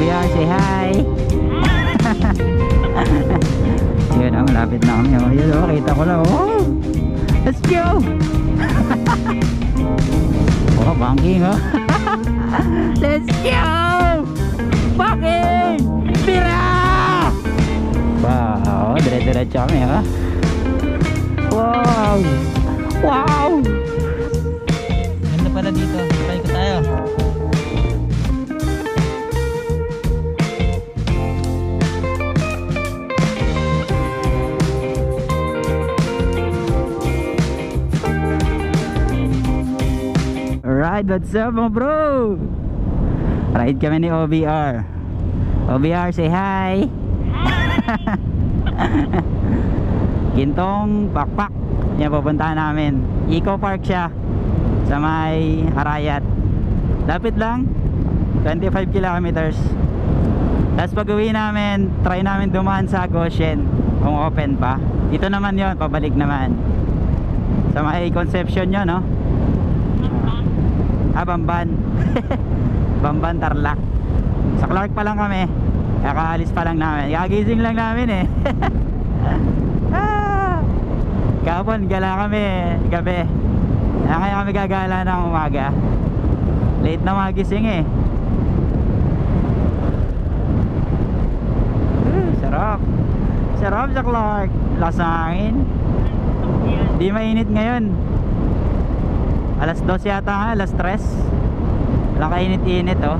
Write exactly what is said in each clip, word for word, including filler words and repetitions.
B R, say hi. Yun oh, malapit na kami oh. Yun oh, kita ko lang oh. Let's go. Oh, banking oh. Let's go. Banking. Pira. Wow, dire-diretso kami oh. Wow. Wow. Ganda pala dito. Try ko tayo. Alright, what's up mga bro? Ride kami ni O B R. O B R, say hi. Gintong Pakpak. Yan pupuntahan namin. Eco Park siya sa may Arayat. Lapit lang, twenty-five kilometers. Tapos pag uwi namin, try namin dumaan sa Goshen kung open pa. Dito naman yon, pabalik naman sa may Conception yun, no? Ah, Bamban. Bamban, Tarlac. Sa Clark pa lang kami. Kakaalis pa lang namin. Kagising lang namin eh. Ah, kahapon gala kami gabi. Kaya ngayon kami gagala ng umaga. Late na magising eh. uh, Sarap. Sarap sa Clark. Lakas ng hangin. Di mainit ngayon. Alas dos yata nga, alas tres. Walang kainit-init oh.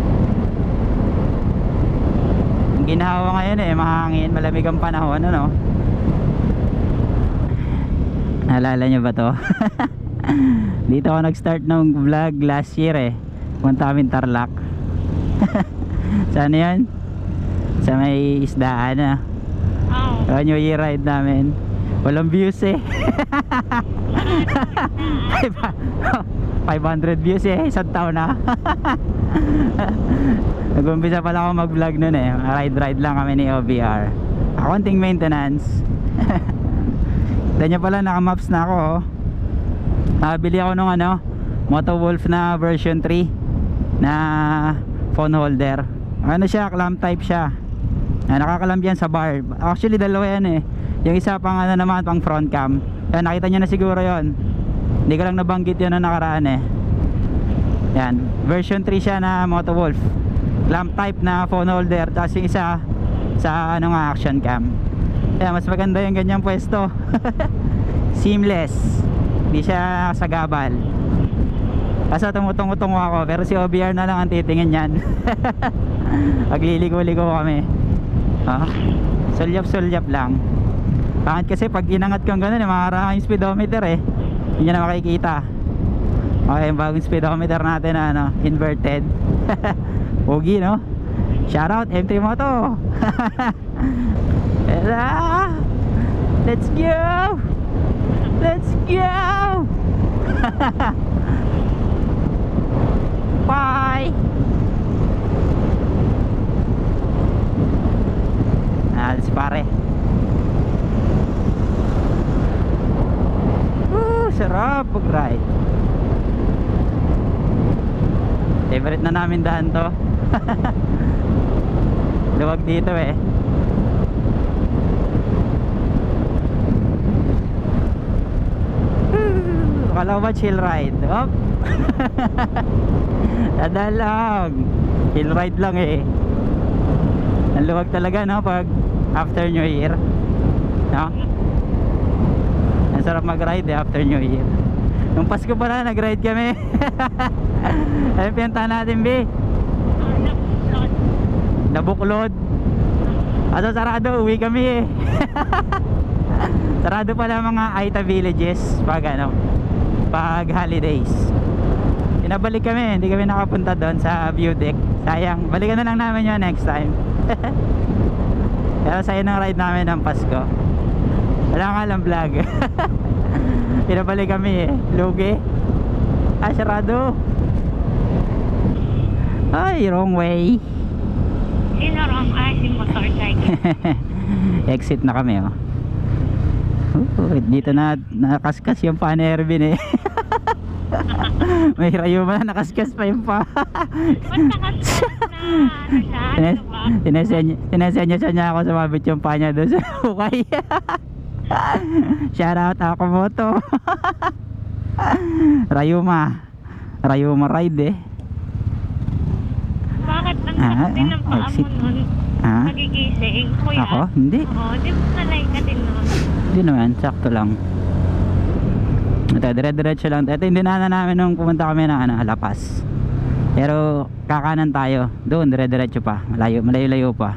Ang ginhawa ngayon eh, mahangin, malamig ang panahon, ano? Naalala nyo ba to? Dito ako nag-start ng vlog last year eh. Punta kami Tarlac. Saan yan? Sa may isdaan ah. Oh. New Year ride namin. Walang views eh. five hundred views eh, isang taon na. Nag-umpisa pala ako mag-vlog nun eh. Ride-ride lang kami ni O B R. Akonting maintenance. Dahil nyo pala, naka-maps na ako oh. Nakabili ako nung ano, Motowolf na version three na phone holder. Ano siya, clamp type siya. Nakakalamp yan sa bar. Actually dalawa yan eh. Yung isa pang ano naman, pang front cam. Yan, nakita nyo na siguro yon. Hindi ko lang nabanggit yun na nakaraan eh. Yan, version three siya na Motowolf. Clamp type na phone holder. Tapos yung isa sa ano nga, action cam. Yan, mas maganda yung ganyang pwesto. Seamless. Hindi siya sagabal. Kaso tumutungo-tungo ako. Pero si O B R na lang ang titingin yan. Pagliliko-liko kami. Ah, sulyap-sulyap lang. Pangit kasi pag inangat kang gano'n, makaraan yung speedometer eh. Hindi na makikita. Okay, yung bagong speedometer natin na ano, inverted. Pogi no? Shoutout M three Moto. Let's go. Let's go. Bye. Alis pare. Sarap pag-ride. Favorite na namin daan to. Luwag dito eh. Akala ko ba chill ride? Op. Dadaan lang. Chill ride lang eh. Ang luwag talaga no pag after New Year, no? Ang sarap mag-ride eh after New Year. Nung Pasko pala nag-ride kami. Ano pinuntahan natin B? Nabuklod. Aso sarado, uwi kami eh. Sarado pala mga Aita villages pag ano, pag holidays. Pinabalik kami, hindi kami nakapunta doon sa view deck. Sayang, balikan na lang namin yun next time. Pero sayang ng ride namin ng Pasko. Wala nga lang vlog. Pinabalik kami eh, lugi. Ah, sarado. Ay, wrong way. Sino wrong? Ay, si motorcycle. Exit na kami oh. Uh, dito na nakaskas yung pa ni Ervin eh. May rayo man, nakaskas pa yung pa. Ba't nakaskas na? Ano siya? Sines- Sinesenya sinesenya siya niya ako sumabit yung pa niya doon sa hukay. Shout out ako mo to. Rayuma Rayuma ride eh. Bakit ang Ah, sakit din ng ah, paa mo exit. nun? Ah? Nagigising, kuya? Ako? Hindi. Oo, di mo sanay ka din nun. Hindi naman, sakto lang. Ito, dire-diretso lang. Ito yung dinaanan namin nung pumunta kami ng ano, La Paz. Pero kakanan tayo. Doon, dire-diretso pa. Malayo, malayo-layo pa.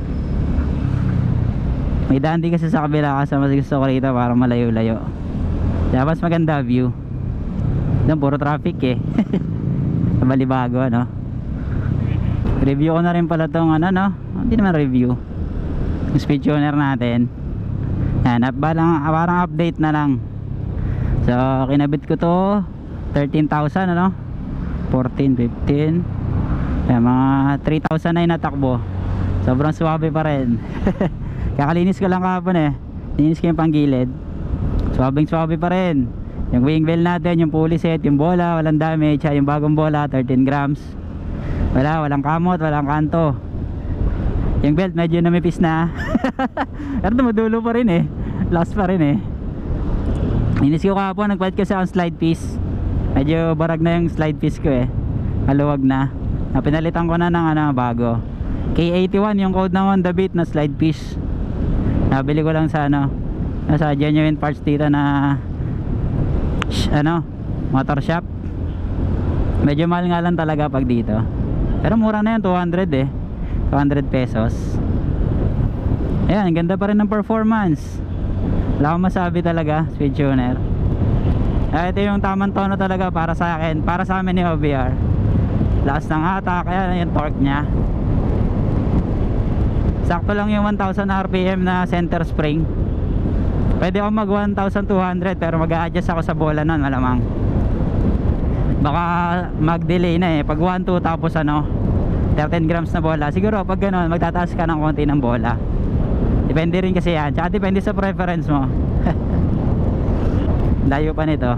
May daan din kasi sa kabila kasi mas gusto ko rito para malayo-layo. Kaya mas maganda view. Doon, puro traffic eh. Sa Balibago, ano. Review ko na rin pala tong ano, no. Hindi naman review. Yung speed tuner natin. Yan, up, balang, parang update na lang. So, kinabit ko to thirteen thousand, ano. fourteen, fifteen. Yan, mga three thousand na yung natakbo. Sobrang suwabe pa rin. Kakalinis ko lang kahapon eh. Linis ko yung panggilid. Swabing swabe pa rin. Yung wing well natin, yung pulley set, yung bola, walang damage. Yung bagong bola, thirteen grams. Wala, walang kamot, walang kanto. Yung belt medyo namipis na. Pero dumudulo pa rin eh. Last pa rin eh. Linis ko kahapon, nagpalit kasi ang slide piece. Medyo barag na yung slide piece ko eh. Maluwag na. Napinalitan ko na ng ano, bago. K eighty-one yung code ng Honda Beat na slide piece. Nabili ko lang sa ano, nasa genuine parts dito na sh, ano, motor shop. Medyo mahal nga lang talaga pag dito. Pero mura na yan, two hundred eh. two hundred pesos. Ayan, ganda pa rin ng performance. Wala akong masabi talaga, speed tuner. Ah, ito yung tamang tono talaga para sa akin, para sa amin ni O B R. Lakas ng hatak, ayan yung torque nya. Sakto lang yung one thousand R P M na center spring. Pwede ako mag one thousand two hundred pero mag-a-adjust ako sa bola nun, malamang. Baka mag-delay na eh. Pag one two tapos ano, thirteen grams na bola. Siguro pag gano'n, magtataas ka ng konti ng bola. Depende rin kasi yan. Tsaka depende sa preference mo. Layo pa nito.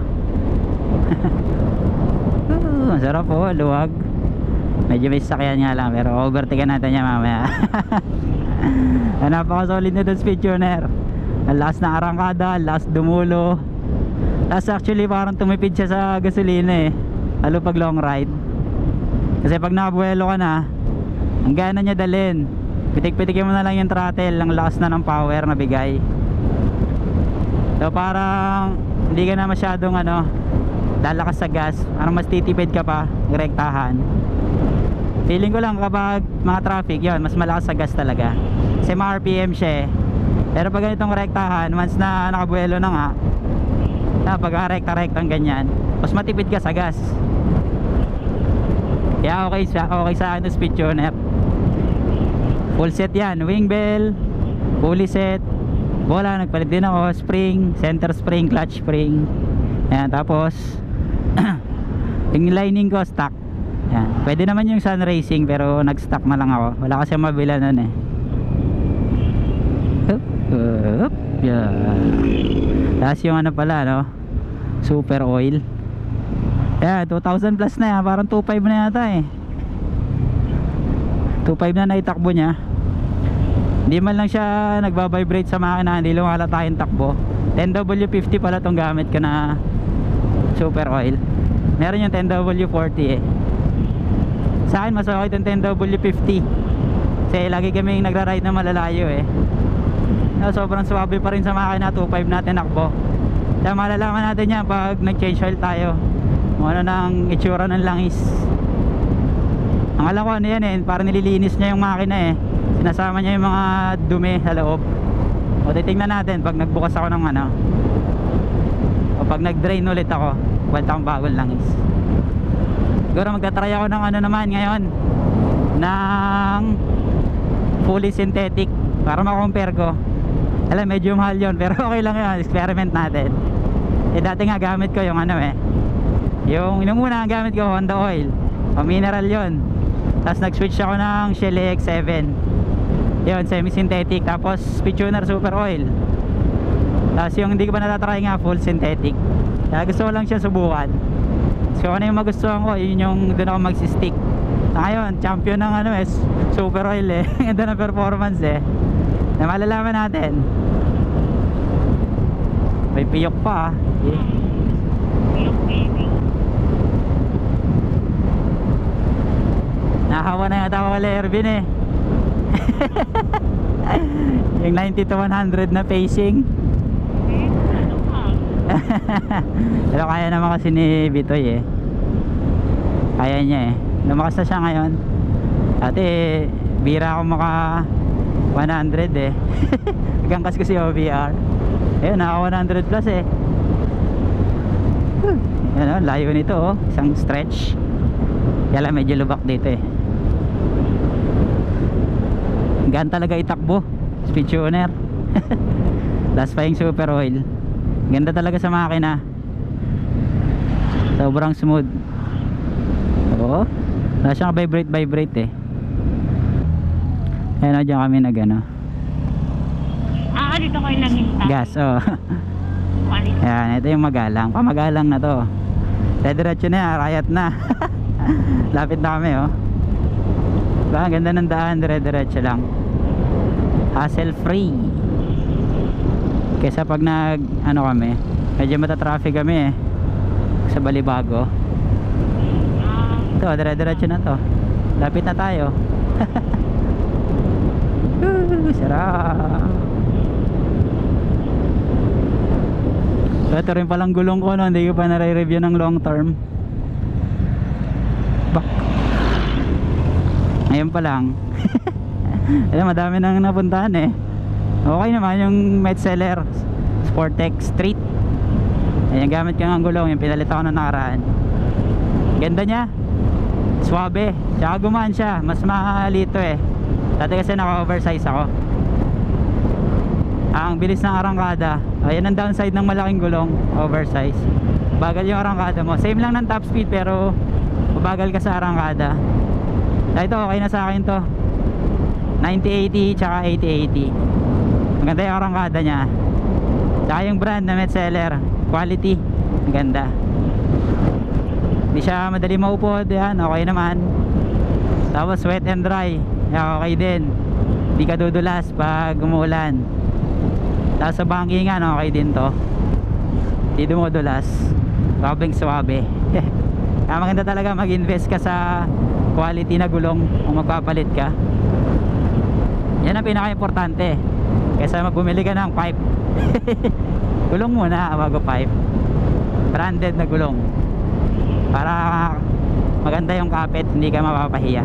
uh, Masarap po, luwag. Medyo may sakyan nga lang, pero overtake natin niya mamaya. Napaka-solid na doon speed tuner. Ang last na arangkada, last dumulo. Last actually parang tumipid siya sa gasolina eh, lalo pag long ride. Kasi pag nakabuelo ka na, ang gana niya dalhin. Pitik-pitikin mo na lang yung throttle, ang lakas na ng power na bigay. So parang hindi ka na masyadong ano, lalakas sa gas. Parang mas titipid ka pa, rektahan. Feeling ko lang kapag mga traffic, yun, mas malakas sa gas talaga. Kasi mga R P M siya eh. Pero pag ganitong rektahan, once na nakabuelo na nga, na pag rekta-rektang ganyan, mas matipid ka sa gas. Kaya okay sa, okay sa akin yung speed tuner. Full set yan, wing bell, pulley set, bola, nagpalit din ako, spring, center spring, clutch spring. Ayan, tapos yung lining ko stock. Yan. Pwede naman yung sun racing pero nag-stock na lang ako. Wala kasi mabila nun eh. Up, up, yeah. Tapos yung ano pala, no, super oil. Yeah, two thousand plus na yan. Parang two five na yata eh. two five na naitakbo niya. Hindi man lang siya nagbabibrate sa makina, hindi lumalata yung takbo. ten W fifty pala tong gamit ko na super oil. Meron yung ten W forty eh. Sa akin mas okay itong ten W fifty. Kasi lagi kaming nagra-ride na malalayo eh. No, sobrang swabe pa rin sa makina, two five natin nakbo. Kaya malalaman natin yan pag nag-change oil tayo. Kung ano ng itsura ng langis. Ang alam ko ano yan eh, parang nililinis niya yung makina eh. Sinasama niya yung mga dumi sa loob. O titingnan natin pag nagbukas ako ng ano, o pag nag-drain ulit ako, kwenta akong bagong langis. Siguro magtatry ako ng ano naman ngayon, ng fully synthetic para makompare ko. Alam, medyo mahal yun pero okay lang yun, experiment natin. Eh dati nga gamit ko yung ano eh, yung, yung muna ang gamit ko Honda oil, o mineral yun. Tapos nag switch ako ng Shell A X seven, yun semi synthetic. Tapos speed tuner super oil. Tapos yung hindi ko pa natatry nga full synthetic. Kaya gusto ko lang siya subukan. So ano yung magustuhan ko, yun yung doon ako magsistick. Sa ngayon, champion ng ano eh, super oil eh. Ganda ng performance eh. Na malalaman natin. May piyok pa ah. Yung baby. Nakahawa na yata ako kala Ervin eh. Yung ninety to one hundred na pacing. Eh, ano ka? Pero kaya naman kasi ni Bitoy eh. Kaya niya eh. Lumakas na siya ngayon. Dati bira ako maka one hundred eh. Gangkas ko si O B R. Ayun, naka one hundred plus eh. Huh. Yan o, layo nito oh. Isang stretch. Kaya lang medyo lubak dito eh. Gaan talaga itakbo. Speed tuner. Last pa yung super oil. Ganda talaga sa makina. Sobrang smooth. Oo. Wala siyang vibrate vibrate eh. Ayan o, dyan kami nag ano. Ah, dito kayo naghinta. Gas oh. Palit. Ayan, ito yung magalang. Pamagalang na to. Diretso na yan, riot na. Lapit na kami oh. Diba, ang ganda ng daan, dire-diretso lang. Hassle free. Kesa pag nag ano kami, medyo mata-traffic kami eh. Sa Balibago. Ah, Ito, dire-diretso na to. Lapit na tayo. Uh, sarap. So, ito rin palang gulong ko no, hindi ko pa nare-review ng long term. Bak. Ngayon pa lang. Alam, madami nang napuntahan eh. Okay naman yung Metzeler Sportex Street. Ayan, gamit ko ng gulong, yung pinalit ako na nakaraan. Ganda niya. Swabe. Tsaka gumaan siya. Mas mahalito eh. Dati kasi naka-oversize ako. Ang bilis ng arangkada. Ayan ang downside ng malaking gulong, oversize. Bagal yung arangkada mo. Same lang ng top speed pero mabagal ka sa arangkada. Dahil ito okay na sa akin to. ninety eighty tsaka eighty eighty. Maganda yung arangkada niya. Tsaka yung brand na Metzeler, quality. Maganda. Hindi siya madali maupod. Yan, okay naman. Tapos wet and dry. Yan, okay din. Hindi ka dudulas pag umuulan. Tapos sa bankingan, okay din to. Hindi dumudulas. Swabing swabe. Kaya maganda talaga mag-invest ka sa quality na gulong kung magpapalit ka. Yan ang pinaka-importante. Kaysa magbumili ka ng pipe. Gulong muna bago pipe. Branded na gulong. Para maganda yung kapit, hindi ka mapapahiya.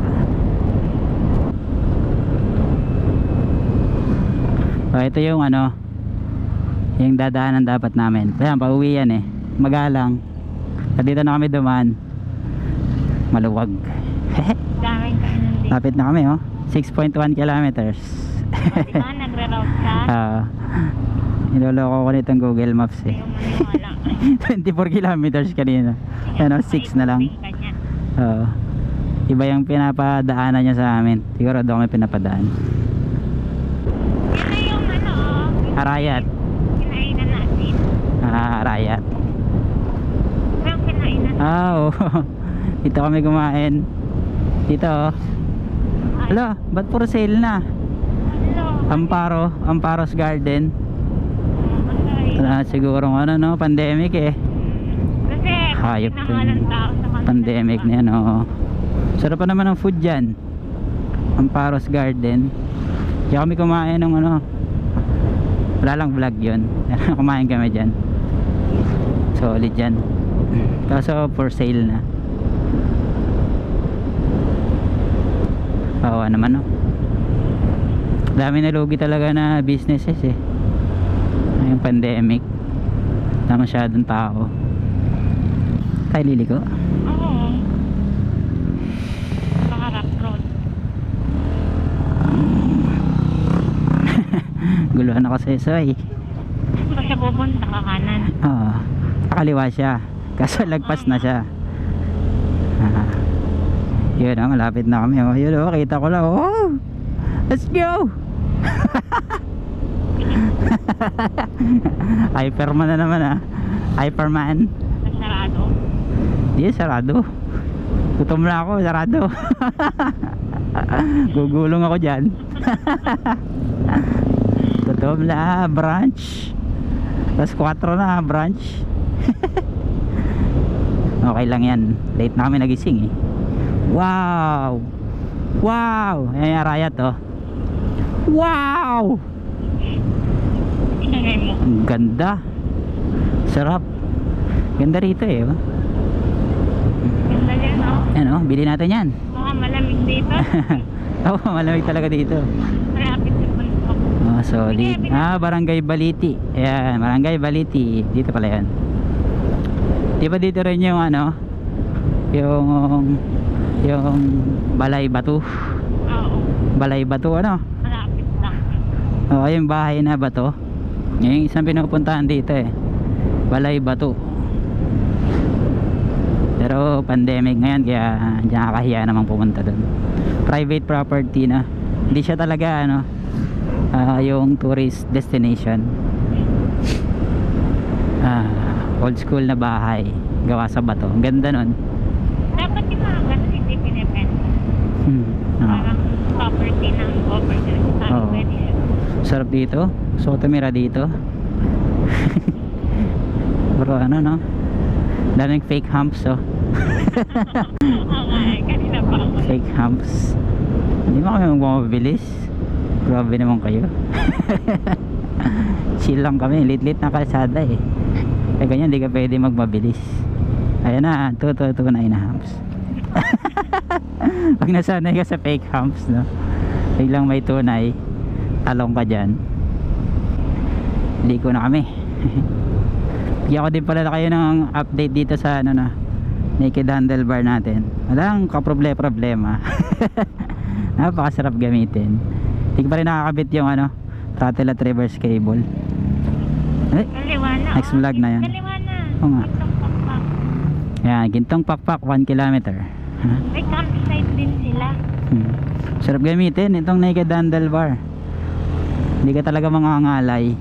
So ito yung ano, yung dadaanan dapat namin. Ayan, pauwi yan eh. Magalang. At dito na kami dumaan. Maluwag. daming kainan din. Lapit na kami oh. six point one kilometers. Diba, nagre-route ka? Ah. Niloloko ko nitong Google Maps eh. Yung maniwala. twenty-four kilometers kanina. Ano, six na lang. Oo. Iba yung pinapadaanan niya sa amin. Siguro doon kami pinapadaan. Yan na yung ano, oh, Arayat. kinainan natin. Ah, Arayat. Yung kinainan. Ah, oo. Dito kami kumain. Dito oh. Hala, ba't puro sale na? Hello. Amparo, Amparo's Garden. Okay. Ah, siguro ano no, pandemic eh. Kasi, Hayop pag to ng yun. tao sa kanila, Pandemic diba? na yan, oo. Sarap pa naman ang food dyan. Amparo's Garden. Kaya kami kumain ng ano, wala lang vlog yun. Kumain kami dyan. Solid dyan. Kaso for sale na. Bawa naman no. Dami na lugi talaga na businesses eh. Yung pandemic. Na masyadong tao. Tayo liliko. Oo. Baka rough road. Guluhan ako sa Esoy. Basta pupunta ka kanan. Oo. Kakaliwa siya. Kaso lagpas na siya. Ah. Yun oh, malapit na kami oh. Yun oh, kita ko lang oh. Let's go. Hyperman na naman ah. Hyperman. Nasarado. Yes, sarado. Gutom na ako, sarado. Gugulong ako dyan. Gutom na, brunch. Tapos four na, brunch. Okay lang yan. Late na kami nagising eh. Wow! Wow! Ayan yung Arayat oh. Wow! Ingay mo. Ang ganda. Sarap. Ganda rito eh oh. Ganda yan, oh. Yan oh, bili natin yan. Baka malamig dito. Oo, oh, malamig talaga dito. Malapit sa bundok. Oh, solid. Ah, Barangay Baliti. Ayan, Barangay Baliti. Dito pala yan. Di ba dito rin yung ano? Yung yung Balay Batu. Oo. Balay Batu ano? Malapit lang. Oo, yung bahay na bato. Yung isang pinupuntahan dito eh. Balay Batu. Pero pandemic ngayon kaya diyan nakakahiya namang pumunta doon. Private property na. Hindi siya talaga ano ah, yung tourist destination. Ah, old school na bahay gawa sa bato. Ang ganda nun. Dapat yung mga ganun hindi pinipenta. Hmm. Ah. Parang property ng government. Sabi Oo. pwede siya. Sarap dito. So tumira dito. Bro ano no? Daming fake humps oh. Okay, kanina pa ako. Fake humps. Hindi mo kami magmamabilis. Grabe naman kayo. Chill lang kami. Lit-lit na kalsada eh. Kaya ganyan hindi ka pwede magmabilis. Ayan na, two two two nine humps. Pag nasanay ka sa fake humps no, biglang may tunay, talong ka dyan. Hindi ko na kami. Bigyan ko din pala kayo ng update dito sa ano na naked handlebar natin. Walang kaproble-problema. Napakasarap gamitin. Hindi ko pa rin nakakabit yung ano throttle at reverse cable. Eh, Kaliwa na. next oh. vlog na yan. Kaliwa na. Oo nga. Itong pakpak. Ayan, Gintong Pakpak one kilometer. Ha? May campsite din sila. Hmm. Sarap gamitin itong naked handlebar. Hindi ka talaga mangangalay.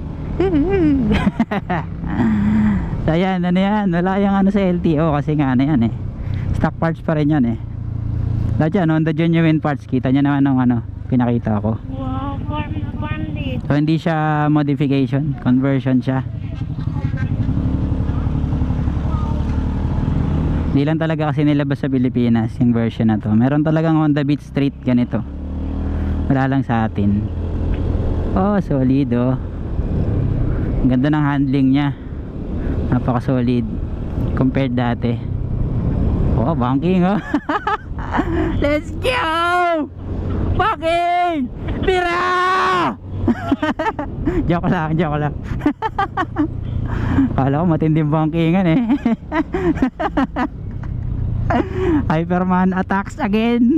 So ayan, ano yan, wala yung ano sa L T O kasi nga ano yan eh, stock parts pa rin yan eh. Lahat yan, on the genuine parts. Kita nyo naman ng ano, pinakita ko. Wow, farm na farm din. So hindi siya modification, conversion siya. Hindi lang talaga kasi nilabas sa Pilipinas yung version na to. Meron talagang Honda Beat Street ganito. Wala lang sa atin. Oh, solid oh. Ang ganda ng handling niya. Napaka solid compared dati. Oh, banking oh. Let's go! Banking! Tira! Joke lang, joke lang. Kala ko matinding bankingan eh. Hyperman attacks again.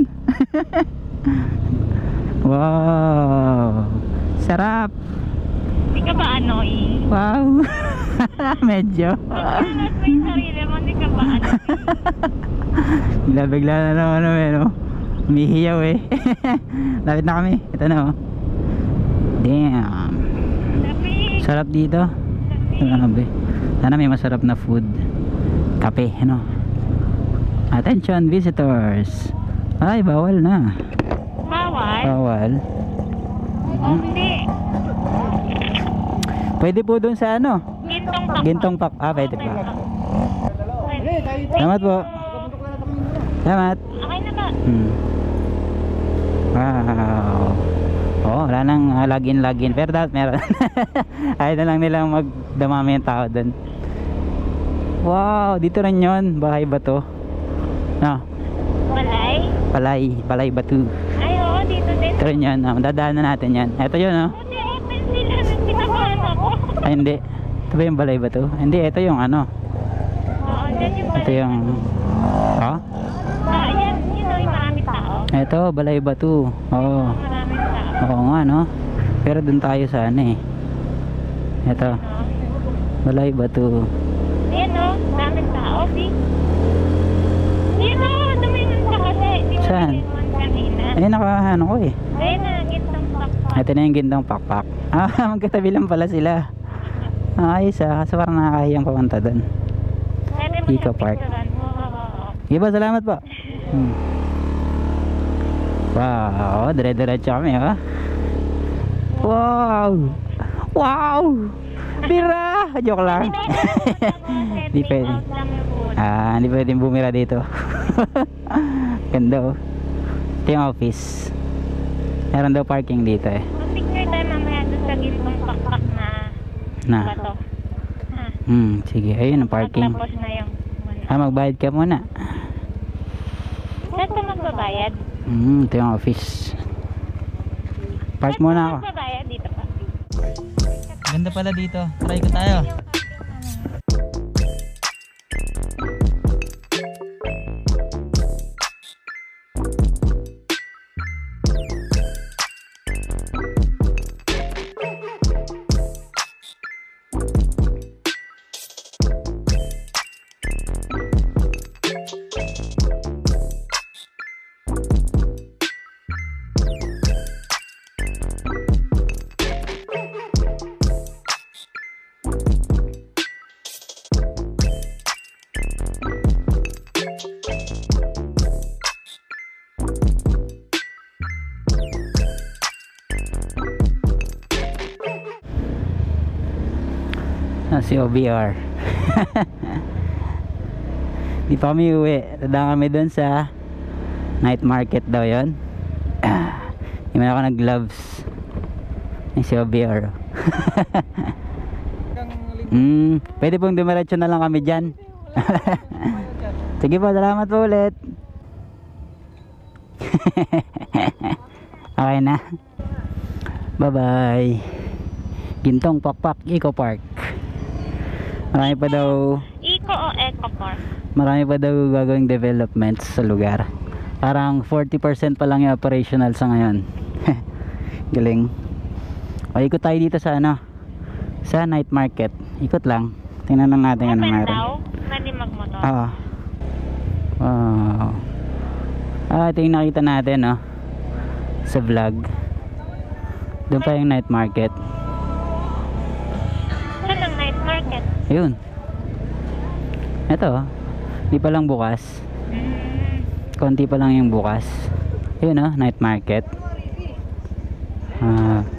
Wow, sarap. Hindi ka ba annoying? Wow. Medyo Pagkalat mo yung sarili mo, hindi ka ba annoying? bigla bigla na naman ano eh no? Umihiyaw eh. Lapit na kami. Ito na oh. Damn, Lamig. sarap dito. Grabe. Sana may masarap na food. Kape ano. Attention visitors. Ay bawal na. Bawal? Bawal. Oh, hindi. Pwede po dun sa ano, Gintong pakpak. Gintong Pak. Ah pwede pa. Pwede. Salamat po. Salamat. Okay na ba? Hmm. Wow. Oh, wala nang uh, login login. Pero dapat meron. Ayaw na lang nilang magdamami yung tao dun. Wow, dito rin yun. Bahay ba to? No, Walay? Balay. Balay Batu. Ay, oo, dito din. Ito rin yun. Oh, dadaanan natin yan. Ito yun oh. Buti open sila. Nagpinabahan ako. Ay hindi. Ito ba yung Balay Batu? Hindi, ito yung ano. Oo, dyan yung Ito yung oh? Ah, yan. Yun o, yung maraming tao. Ito, Balay Batu. Oo. Maraming tao. Oo nga no. Pero dun tayo sa ano eh. Ito, No? Balay Batu. Ayan o, maraming tao. See? Ayan o, dumingan ka kasi. Di mo Saan? dumingan kanina. Ayun nakaano ko eh. Ayan na, gintong pakpak. Ito na yung Gintong Pakpak. Ah, magkatabi lang pala sila. Ayos ah, kasi parang nakakahiyang papunta dun. Pwede mo Eco yung Park. picturean mo. Oo. Iba, salamat po. Hmm. Wow, dire-diretso kami ha. Wow! Wow! Bira! Joke lang. Di pwede. Ah, hindi pwedeng bumira dito. Ganda oh. Ito yung office. Meron daw parking dito eh. Mag-picture tayo mamaya doon sa gilong pakpak na Na. bato. Ha? Hmm, sige. Ayun ang parking. Tapos na yung Ah, magbayad ka muna. saan ka magbabayad? Hmm, ito yung office. Park Saan muna ka ako. magbabayad dito pa? Ganda pala dito. Try ko tayo. Ah, si O B R. Di pa kami uwi. Tadaan kami dun sa night market daw yon. Ah, hindi man ako nag gloves. Yung si O B R. Hmm, pwede pong dumiretso na lang kami dyan. Sige po, salamat po ulit. Okay na. Bye bye. Gintong Pakpak Eco Park. Marami pa daw Eco o Eco Park? Marami pa daw gagawing developments sa lugar. Parang forty percent pa lang yung operational sa ngayon. Galing. O, ikot tayo dito sa ano, sa night market. Ikot lang. Tingnan lang natin ano Open meron. daw? Pwede magmotor? Oo. Wow. Ah, ito yung nakita natin, no, sa vlog. Doon pa yung night market. Saan ang night market? Ayun. Ito, di pa lang bukas. Mm. Konti pa lang yung bukas. Ayun, no, night market. Ah.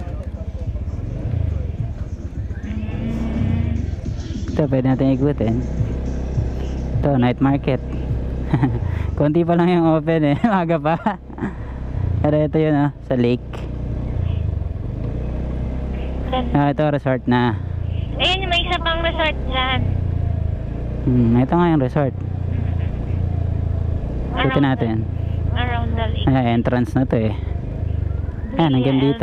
Ito, pwede natin ikutin. Ito, night market. Konti pa lang yung open eh. Maga pa. Pero ito yun, no, sa lake. Ah, ito resort na. Ayun, may isa pang resort dyan. Hmm, ito nga yung resort. Ito natin. Around the lake. Ay, entrance na to eh. Ayan, hanggang dito.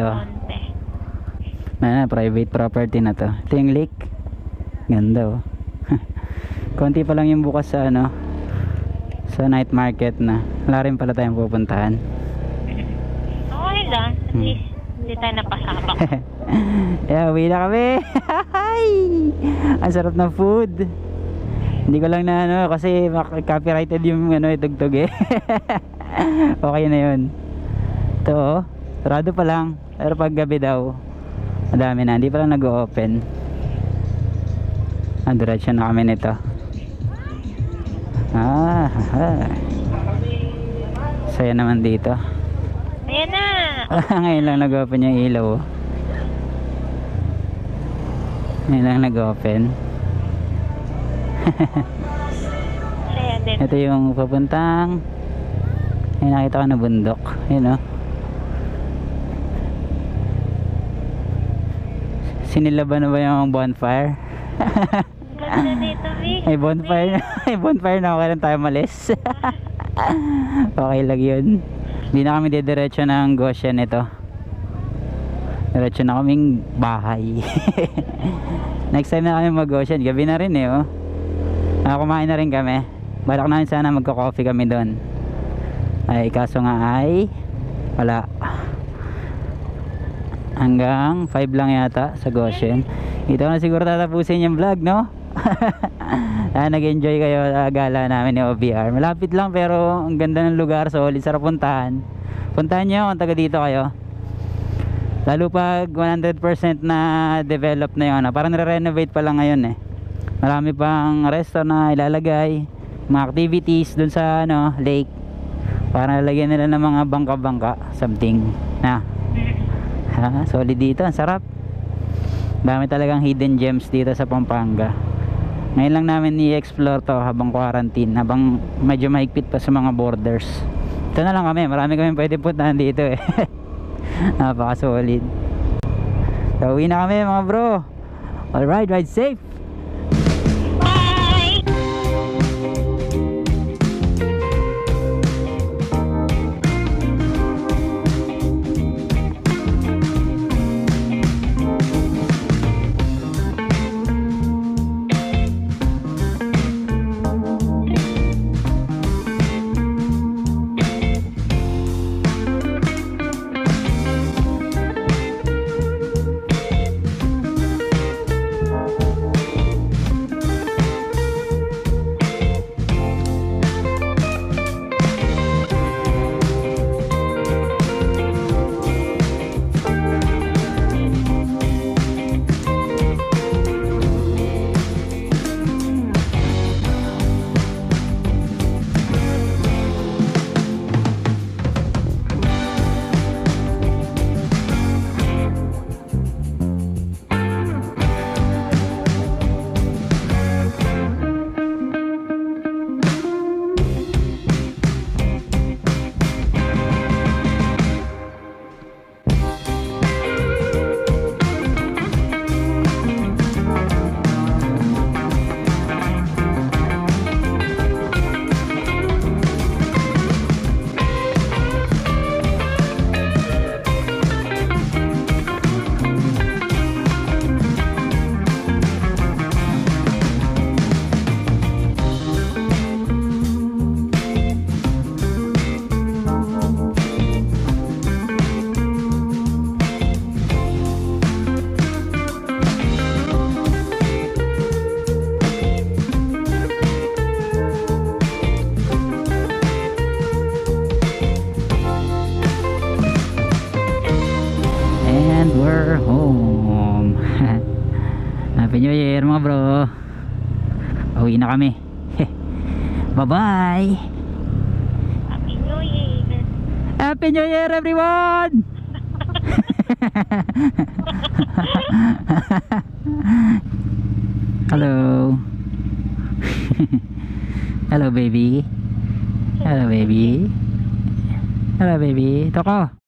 Na, private property na to. Ito yung lake. Ganda oh. Konti pa lang yung bukas sa ano, sa night market na. Wala rin pala tayong pupuntahan. Okay lang. At least, hindi tayo napasabak. Yeah, uwi na kami. Ang sarap ng food. Hindi ko lang na ano, kasi copyrighted yung ano, itugtog eh. Okay na yun. Ito oh, sarado pa lang. Pero pag gabi daw, madami na, hindi pa lang nag-o-open. Ang diretso na kami nito. Ah, haha. Saya naman dito. Ayan na. Ngayon lang nag-open yung ilaw. Ngayon lang nag-open. Saya din. Ito yung papuntang, ay nakita ko na bundok. Yun o. Sinilaban na ba yung bonfire? Ganda dito, Vic. May bonfire na. May bonfire na. Okay lang tayo malis. Okay lang yun. Hindi na kami didiretso ng Goshen ito. Diretso na kaming bahay. Next time na kami mag-Goshen. Gabi na rin eh oh. Ah, kumain na rin kami. Balak namin sana magko-coffee kami doon. Ay kaso nga ay wala. Hanggang five lang yata sa Goshen. Ito na siguro tatapusin yung vlog, no? Ah, nag-enjoy kayo sa gala namin ni O B R. Malapit lang pero ang ganda ng lugar, solid, sarap puntahan. Puntahan nyo kung taga dito kayo. Lalo pag one hundred percent na develop na yun, parang re-renovate pa lang ngayon eh. Marami pang resto na ilalagay, mga activities dun sa ano, lake. Para lagyan nila ng mga bangka-bangka, something. Na. Ha, solid dito, ang sarap. Dami talagang hidden gems dito sa Pampanga. Ngayon lang namin i-explore to habang quarantine, habang medyo mahigpit pa sa mga borders. Ito na lang kami, marami kami pwede puntahan dito eh. Napaka solid. So uwi na kami mga bro. Alright, ride safe. Bye! We're home. Happy New Year mga bro. Uwi na kami. Bye bye. Happy New Year! Happy New Year everyone. Hello. Hello baby. Hello baby. Hello baby. Toko.